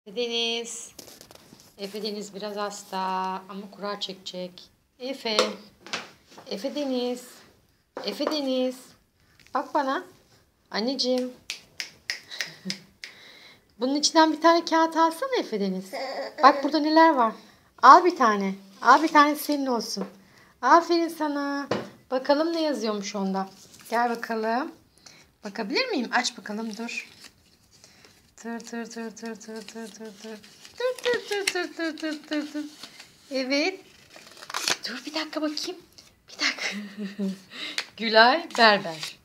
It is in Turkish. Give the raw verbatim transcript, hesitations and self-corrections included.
Efe Deniz. Efe Deniz biraz hasta ama kura çekecek. Efe. Efe Deniz. Efe Deniz. Bak bana. Anneciğim. Bunun içinden bir tane kağıt alsana Efe Deniz. Bak burada neler var. Al bir tane. Al bir tane senin olsun. Aferin sana. Bakalım ne yazıyormuş onda. Gel bakalım. Bakabilir miyim? Aç bakalım dur. Tır tır tır tır tır tır tır tır. Tır tır tır tır tır tır tır tır. Evet. Dur bir dakika bakayım. Bir dakika. Gülay Berber.